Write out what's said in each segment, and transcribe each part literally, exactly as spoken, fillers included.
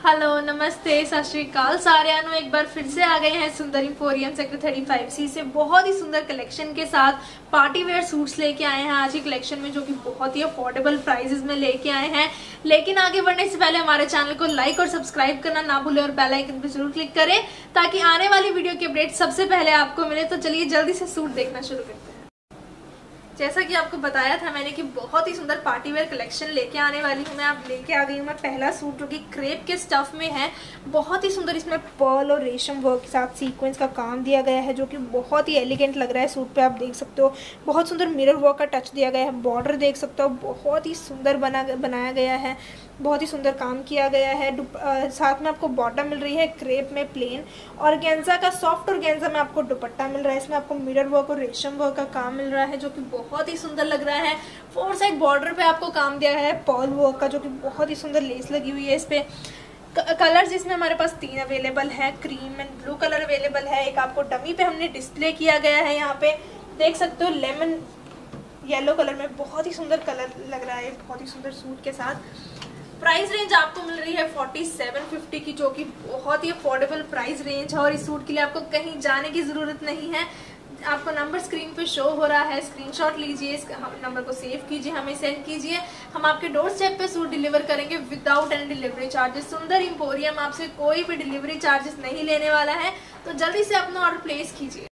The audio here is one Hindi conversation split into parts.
हेलो नमस्ते सत श्री अकाल सारियां नु एक बार फिर से आ गए हैं Sundar emporium sector thirty five C से बहुत ही सुंदर कलेक्शन के साथ पार्टी वेयर सूट्स लेके आए हैं आज की कलेक्शन में, जो कि बहुत ही अफोर्डेबल प्राइसेस में लेके आए हैं। लेकिन आगे बढ़ने से पहले हमारे चैनल को लाइक और सब्सक्राइब करना ना भूलें और बेल आइकन पे जरूर क्लिक करें ताकि आने वाली वीडियो की अपडेट सबसे पहले आपको मिले। तो चलिए जल्दी से सूट देखना शुरू करते हैं। जैसा कि आपको बताया था मैंने कि बहुत ही सुंदर पार्टी वेयर कलेक्शन लेके आने वाली हूँ मैं। आप लेके आ गई हूँ मैं पहला सूट जो कि क्रेप के स्टफ में है। बहुत ही सुंदर इसमें पर्ल और रेशम वर्क के साथ सीक्वेंस का काम दिया गया है, जो कि बहुत ही एलिगेंट लग रहा है सूट पे। आप देख सकते हो बहुत सुंदर मिरर वर्क का टच दिया गया है। बॉर्डर देख सकते हो बहुत ही सुंदर बना बनाया गया है, बहुत ही सुंदर काम किया गया है। आ, साथ में आपको बॉटम मिल रही है क्रेप में प्लेन, और गेंजा का सॉफ्ट और गेंजा में आपको दुपट्टा मिल रहा है। इसमें आपको मिरर वर्क और रेशम वर्क का काम मिल रहा है, जो कि बहुत ही सुंदर लग रहा है। फोर साइड बॉर्डर पे आपको काम दिया है पर्ल वर्क का, जो कि बहुत ही सुंदर लेस लगी हुई है इस पे। कलर्स इसमें हमारे पास तीन अवेलेबल है, cream and blue colour available है। एक आपको डमी पे हमने डिस्प्ले किया गया है, यहाँ पे देख सकते हो लेमन येलो कलर में बहुत ही सुंदर कलर लग रहा है, बहुत ही सुंदर सूट के साथ। प्राइस रेंज आपको मिल रही है फोर्टी सेवन फिफ्टी की, जो कि बहुत ही अफोर्डेबल प्राइस रेंज है। और इस सूट के लिए आपको कहीं जाने की जरूरत नहीं है। आपको नंबर स्क्रीन पे शो हो रहा है, स्क्रीनशॉट लीजिए, इस नंबर को सेव कीजिए, हमें सेंड कीजिए। हम आपके डोर स्टेप पे सूट डिलीवर करेंगे without any delivery charges. Sundar emporium आपसे कोई भी डिलीवरी चार्जेस नहीं लेने वाला है, तो जल्दी से अपना ऑर्डर प्लेस कीजिए।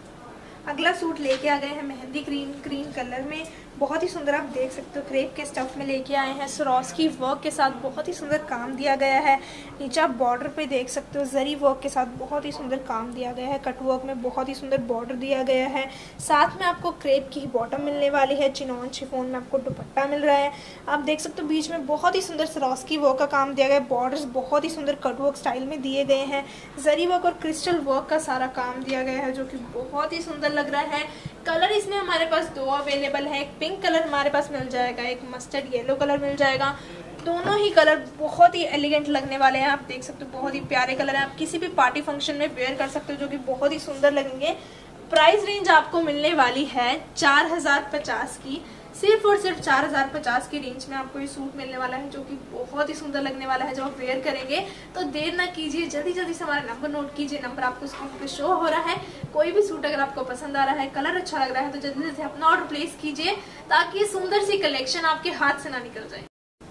अगला सूट लेके आ गए हैं मेहंदी ग्रीन ग्रीन कलर में, बहुत ही सुंदर। आप देख सकते हो क्रेप के स्टफ में लेके आए हैं। स्वरोस्की वर्क के साथ बहुत ही सुंदर काम दिया गया है। नीचे आप बॉर्डर पे देख सकते हो जरी वर्क के साथ बहुत ही सुंदर काम दिया गया है। कट वर्क में बहुत ही सुंदर बॉर्डर दिया गया है। साथ में आपको क्रेप की बॉटम मिलने वाली है। चिनॉन शिफॉन में आपको दुपट्टा मिल रहा है। आप देख सकते हो बीच में बहुत ही सुंदर स्वरोस्की वर्क का काम दिया गया है। बॉर्डर्स बहुत ही सुंदर कट वर्क स्टाइल में दिए गए हैं। जरी वर्क और क्रिस्टल वर्क का सारा काम दिया गया है, जो कि बहुत ही सुंदर लग रहा है। कलर इसमें हमारे पास दो अवेलेबल है, एक पिंक कलर हमारे पास मिल जाएगा, एक मस्टर्ड येलो कलर मिल जाएगा। दोनों ही कलर बहुत ही एलिगेंट लगने वाले हैं। आप देख सकते हो बहुत ही प्यारे कलर हैं। आप किसी भी पार्टी फंक्शन में वेयर कर सकते हो, जो कि बहुत ही सुंदर लगेंगे। प्राइस रेंज आपको मिलने वाली है चार हजार पचास की, सिर्फ और सिर्फ चार हजार पचास की रेंज में आपको ये सूट मिलने वाला है, जो कि बहुत ही सुंदर लगने वाला है। जब आप वेयर करेंगे तो देर ना कीजिए, जल्दी जल्दी से हमारा नंबर नोट कीजिए। नंबर आपको स्क्रीन पे शो हो रहा है। कोई भी सूट अगर आपको पसंद आ रहा है, कलर अच्छा लग रहा है, तो जल्दी जल्दी से अपना ऑर्डर प्लेस कीजिए ताकि ये सुंदर सी कलेक्शन आपके हाथ से ना निकल जाए।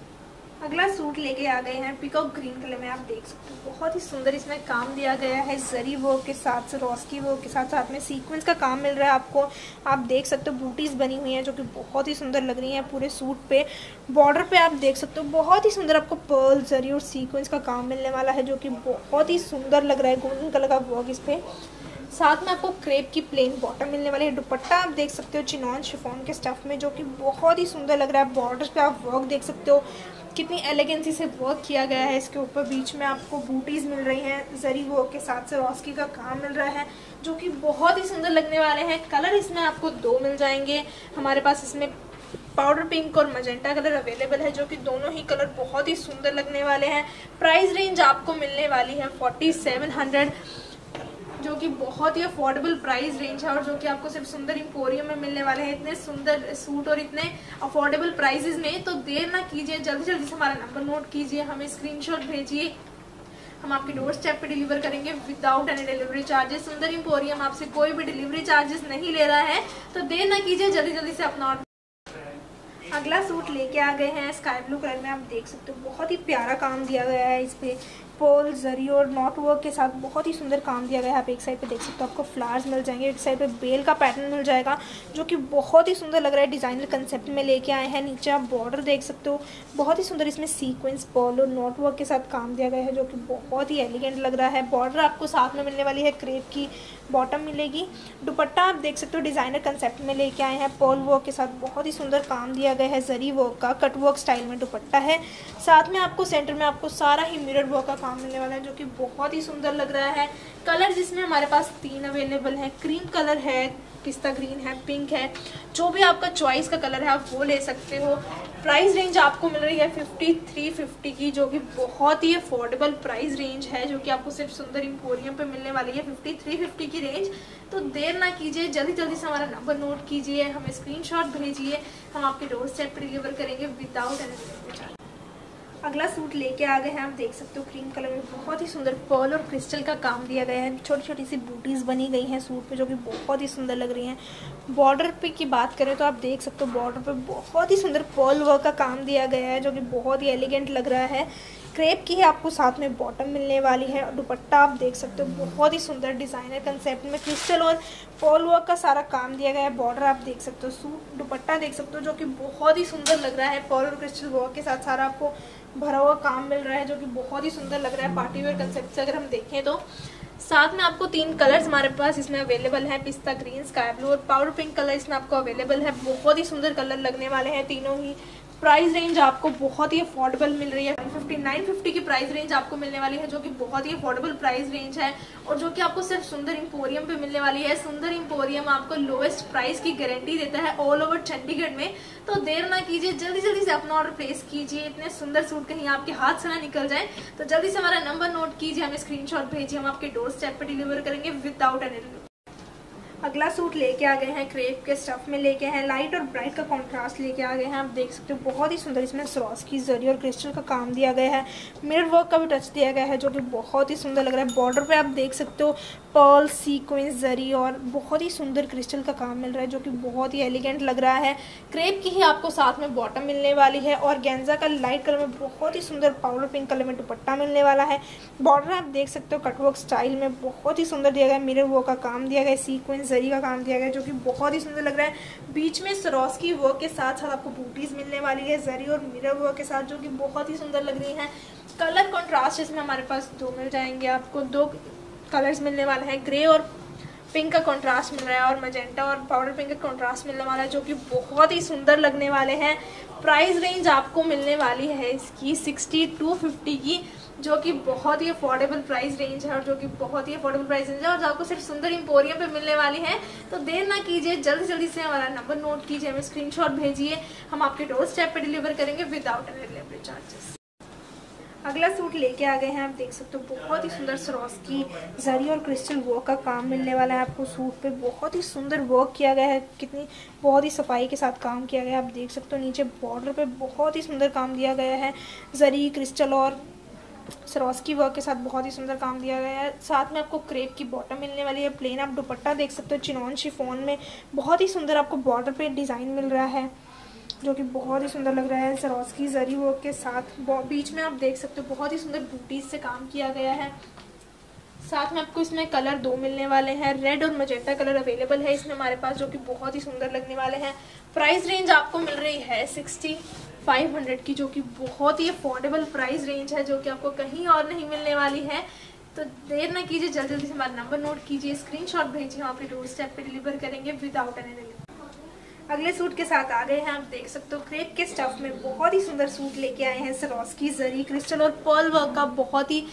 अगला सूट लेके आ गए हैं पिकॉक ग्रीन कलर में। आप देख सकते हो बहुत ही सुंदर इसमें काम दिया गया है। जरी वर्क के साथ स्वरोस्की वर्क के साथ साथ में सीक्वेंस का काम मिल रहा है आपको। आप देख सकते हो बूटीज बनी हुई हैं, जो कि बहुत ही सुंदर लग रही हैं पूरे सूट पे। बॉर्डर पे आप देख सकते हो बहुत ही सुंदर आपको पर्ल जरी और सीक्वेंस का काम मिलने वाला है, जो कि बहुत ही सुंदर लग रहा है। गोल्डन कलर का वर्क इस पे। साथ में आपको क्रेप की प्लेन बॉटम मिलने वाली है। दुपट्टा आप देख सकते हो चिनॉन शिफॉन के स्टफ में, जो कि बहुत ही सुंदर लग रहा है। बॉर्डर्स पे आप वर्क देख सकते हो कितनी एलिगेंसी से वर्क किया गया है। इसके ऊपर बीच में आपको बूटीज मिल रही हैं, जरी वर्क के साथ स्वरोस्की का काम मिल रहा है, जो कि बहुत ही सुंदर लगने वाले हैं। कलर इसमें आपको दो मिल जाएंगे हमारे पास। इसमें पाउडर पिंक और मजेंटा कलर अवेलेबल है, जो कि दोनों ही कलर बहुत ही सुंदर लगने वाले हैं। प्राइस रेंज आपको मिलने वाली है फोर्टी सेवन हंड्रेड, जो कि बहुत ही अफोर्डेबल प्राइस रेंज है, और जो कि आपको सिर्फ सुंदर इंपोरियम में मिलने वाले हैं। इतने सुंदर सूट और इतने अफोर्डेबल प्राइसेस में, तो देर ना कीजिए, जल्दी जल्दी से हमारा नंबर नोट कीजिए, हमें स्क्रीनशॉट भेजिए। हम आपके डोर स्टेप पे डिलीवर करेंगे without any delivery charges. Sundar emporium आपसे कोई भी डिलीवरी चार्जेस नहीं ले रहा है, तो देर ना कीजिए, जल्दी जल्दी से अपना ऑर्डर। अगला सूट लेके आ गए हैं स्काई ब्लू कलर में। आप देख सकते हो बहुत ही प्यारा काम दिया गया है इस पे। पोल जरी और नॉट वर्क के साथ बहुत ही सुंदर काम दिया गया है। आप एक साइड पे देख सकते हो आपको फ्लावर्स मिल जाएंगे, एक साइड पे बेल का पैटर्न मिल जाएगा, जो कि बहुत ही सुंदर लग रहा है। डिजाइनर कंसेप्ट में लेके आए हैं। नीचे आप बॉर्डर देख सकते हो बहुत ही सुंदर इसमें सीक्वेंस पर्ल और नॉट वर्क के साथ काम दिया गया है, जो कि बहुत ही एलिगेंट लग रहा है। बॉर्डर आपको साथ में मिलने वाली है, क्रेप की बॉटम मिलेगी। दुपट्टा आप देख सकते हो डिजाइनर कंसेप्ट में लेके आए हैं। पर्ल वर्क के साथ बहुत ही सुंदर काम दिया गया है। जरी वर्क का कट वर्क स्टाइल में दुपट्टा है। साथ में आपको सेंटर में आपको सारा ही मिरर वर्क का काम मिलने वाला है, जो कि बहुत ही सुंदर लग रहा है। कलर जिसमें हमारे पास तीन अवेलेबल है, क्रीम कलर है, पिस्ता ग्रीन है, पिंक है। जो भी आपका चॉइस का कलर है आप वो ले सकते हो। प्राइस रेंज आपको मिल रही है फिफ्टी थ्री फिफ्टी की, जो कि बहुत ही अफोर्डेबल प्राइस रेंज है, जो कि आपको सिर्फ सुंदर इंपोरियम पे मिलने वाली है फिफ्टी थ्री फिफ्टी की रेंज। तो देर ना कीजिए, जल्दी जल्दी से हमारा नंबर नोट कीजिए, हमें स्क्रीनशॉट भेजिए, हम आपके डोर स्टेप पर डिलीवर करेंगे विदाउट एनी डिलीवरी चार्ज। अगला सूट लेके आ गए हैं, आप देख सकते हो क्रीम कलर में बहुत ही सुंदर पर्ल और क्रिस्टल का काम दिया गया है। छोटी छोटी सी बूटीज़ बनी गई हैं सूट पे जो कि बहुत ही सुंदर लग रही हैं। बॉर्डर पे की बात करें तो आप देख सकते हो बॉर्डर पे बहुत ही सुंदर पर्ल वर्क का काम दिया गया है जो कि बहुत ही एलिगेंट लग रहा है। क्रेप की ही आपको साथ में बॉटम मिलने वाली है और दुपट्टा आप देख सकते हो बहुत ही सुंदर डिज़ाइनर कंसेप्ट में क्रिस्टल और पर्ल वर्क का सारा काम दिया गया है। बॉर्डर आप देख सकते हो, सूट दुपट्टा देख सकते हो जो कि बहुत ही सुंदर लग रहा है। पर्ल और क्रिस्टल वर्क के साथ सारा आपको भरा हुआ काम मिल रहा है जो कि बहुत ही सुंदर लग रहा है। पार्टी वेयर कंसेप्ट से अगर हम देखें तो साथ में आपको तीन कलर्स हमारे पास इसमें अवेलेबल हैं, पिस्ता ग्रीन, स्काई ब्लू और पाउडर पिंक कलर इसमें आपको अवेलेबल है। बहुत ही सुंदर कलर लगने वाले हैं तीनों ही। प्राइस रेंज आपको बहुत ही अफोर्डेबल मिल रही है। फिफ्टी नाइन फिफ्टी की प्राइस रेंज आपको मिलने वाली है जो कि बहुत ही अफोर्डेबल प्राइस रेंज है और जो कि आपको सिर्फ सुंदर इंपोरियम पे मिलने वाली है। सुंदर इंपोरियम आपको लोएस्ट प्राइस की गारंटी देता है ऑल ओवर चंडीगढ़ में। तो देर ना कीजिए, जल्दी जल्दी से अपना ऑर्डर प्लेस कीजिए। इतने सुंदर सूट कहीं आपके हाथ से ना निकल जाए तो जल्दी से हमारा नंबर नोट कीजिए, हमें स्क्रीनशॉट भेजिए, हम आपके डोर स्टेप पे डिलीवर करेंगे विदाउट एनी। अगला सूट लेके आ गए हैं, क्रेप के स्टफ में लेके हैं, लाइट और ब्राइट का कंट्रास्ट लेके आ गए हैं। आप देख सकते हो बहुत ही सुंदर इसमें सरोस की जरी और क्रिस्टल का काम दिया गया है। मिरर वर्क का भी टच दिया गया है जो कि बहुत ही सुंदर लग रहा है। बॉर्डर पे आप देख सकते हो पर्ल, सीक्वेंस, जरी और बहुत ही सुंदर क्रिस्टल का काम मिल रहा है जो कि बहुत ही एलिगेंट लग रहा है। क्रेप की ही आपको साथ में बॉटम मिलने वाली है और गेंजा का लाइट कलर में बहुत ही सुंदर पाउडर पिंक कलर में दुपट्टा मिलने वाला है। बॉर्डर आप देख सकते हो कटवर्क स्टाइल में बहुत ही सुंदर दिया गया है। मिरर वर्क का काम दिया गया है, सीक्वेंस जरी का काम दिया गया है जो कि बहुत ही सुंदर लग रहा है। बीच में सरोस्की वर्क के साथ साथ आपको बूटीज मिलने वाली है जरी और मिरर वर्क के साथ जो कि बहुत ही सुंदर लग रही है। कलर कॉन्ट्रास्ट इसमें हमारे पास दो मिल जाएंगे, आपको दो कलर्स मिलने वाले हैं। ग्रे और पिंक का कॉन्ट्रास्ट मिल रहा है और मजेंटा और पाउडर पिंक का कॉन्ट्रास्ट मिलने वाला है जो कि बहुत ही सुंदर लगने वाले हैं। प्राइस रेंज आपको मिलने वाली है इसकी सिक्सटी टू फिफ्टी की जो कि बहुत ही अफोर्डेबल प्राइस रेंज है और जो कि बहुत ही अफोर्डेबल प्राइस रेंज है और जो आपको सिर्फ सुंदर इंपोरियम पे मिलने वाली है। तो देर ना कीजिए, जल्दी जल्दी से हमारा नंबर नोट कीजिए, हमें स्क्रीनशॉट भेजिए, हम आपके डोर स्टेप पे डिलीवर करेंगे विदाउट एनी डिलीवरी चार्जेस। अगला सूट लेके आ गए हैं, आप देख सकते हो बहुत ही सुंदर सरोस की जरी और क्रिस्टल वर्क का काम मिलने वाला है आपको सूट पे। बहुत ही सुंदर वर्क किया गया है, कितनी बहुत ही सफाई के साथ काम किया गया है। आप देख सकते हो नीचे बॉर्डर पे बहुत ही सुंदर काम दिया गया है। जरी, क्रिस्टल और सरोस्की वर्क के साथ बहुत ही सुंदर काम दिया गया है। साथ में आपको क्रेप की बॉटम मिलने वाली है। प्लेन आप दुपट्टा देख सकते हो चिनॉन शिफॉन में बहुत ही सुंदर आपको बॉर्डर पे डिज़ाइन मिल रहा है जो कि बहुत ही सुंदर लग रहा है। सरोस्की जरी वर्क के साथ बीच में आप देख सकते हो बहुत ही सुंदर बूटीज से काम किया गया है। साथ में आपको इसमें कलर दो मिलने वाले हैं, रेड और मजेंटा कलर अवेलेबल है इसमें हमारे पास जो कि बहुत ही सुंदर लगने वाले हैं। प्राइस रेंज आपको मिल रही है सिक्सटी फाइव हंड्रेड की जो कि बहुत ही अफोर्डेबल प्राइस रेंज है जो कि आपको कहीं और नहीं मिलने वाली है। तो देर ना कीजिए, जल्दी जल्दी से हमारा नंबर नोट कीजिए, स्क्रीनशॉट भेजिए, हम आपके डोर स्टेप पे डिलीवर करेंगे विदाउट एनी डिलीवरी। अगले सूट के साथ आ गए हैं, आप देख सकते हो क्रेप के स्टफ में बहुत ही सुंदर सूट लेके आए हैं। सरोस्की जरी, क्रिस्टल और पर्ल वर्क का बहुत ही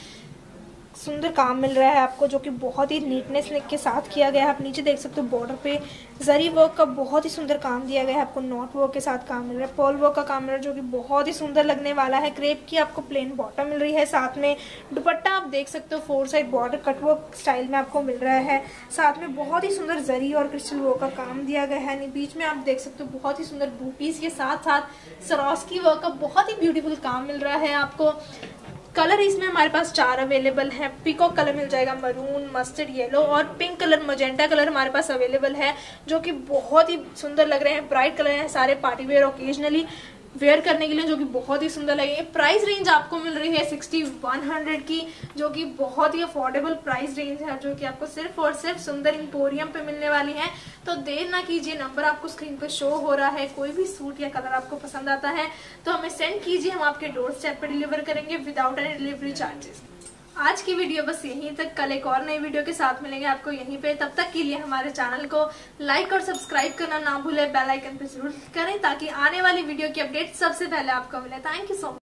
सुंदर काम मिल रहा है आपको जो कि बहुत ही नीटनेस के साथ किया गया है। आप नीचे देख सकते हो बॉर्डर पे जरी वर्क का बहुत ही सुंदर काम दिया गया है। आपको नॉट वर्क के साथ काम मिल रहा है, पर्ल वर्क का काम मिल रहा है जो कि बहुत ही सुंदर लगने वाला है। क्रेप की आपको प्लेन बॉटम मिल रही है, साथ में दुपट्टा आप देख सकते हो four side border cutwork style में आपको मिल रहा है। साथ में बहुत ही सुंदर जरी और क्रिस्टल वर्क का काम दिया गया है। बीच में आप देख सकते हो बहुत ही सुंदर बूटीज के साथ साथ सरोस्की वर्क का बहुत ही ब्यूटीफुल काम मिल रहा है आपको। कलर इसमें हमारे पास चार अवेलेबल है। पिकॉक कलर मिल जाएगा, मरून, मस्टर्ड येलो और पिंक कलर, मजेंटा कलर हमारे पास अवेलेबल है जो कि बहुत ही सुंदर लग रहे हैं। ब्राइट कलर हैं, सारे पार्टी वेयर ओकेजनली वेयर करने के लिए जो कि बहुत ही सुंदर लगेंगे। प्राइस रेंज आपको मिल रही है सिक्सटी वन हंड्रेड की जो कि बहुत ही अफोर्डेबल प्राइस रेंज है जो कि आपको सिर्फ और सिर्फ सुंदर इंपोरियम पे मिलने वाली है। तो देर ना कीजिए, नंबर आपको स्क्रीन पर शो हो रहा है। कोई भी सूट या कलर आपको पसंद आता है तो हमें सेंड कीजिए, हम आपके डोर स्टेप पर डिलीवर करेंगे विदाउट एनी डिलीवरी चार्जेस। आज की वीडियो बस यहीं तक, कल एक और नई वीडियो के साथ मिलेंगे आपको यहीं पे। तब तक के लिए हमारे चैनल को लाइक और सब्सक्राइब करना ना भूलें, बेल आइकन पे जरूर करें ताकि आने वाली वीडियो की अपडेट सबसे पहले आपको मिले। Thank you so much.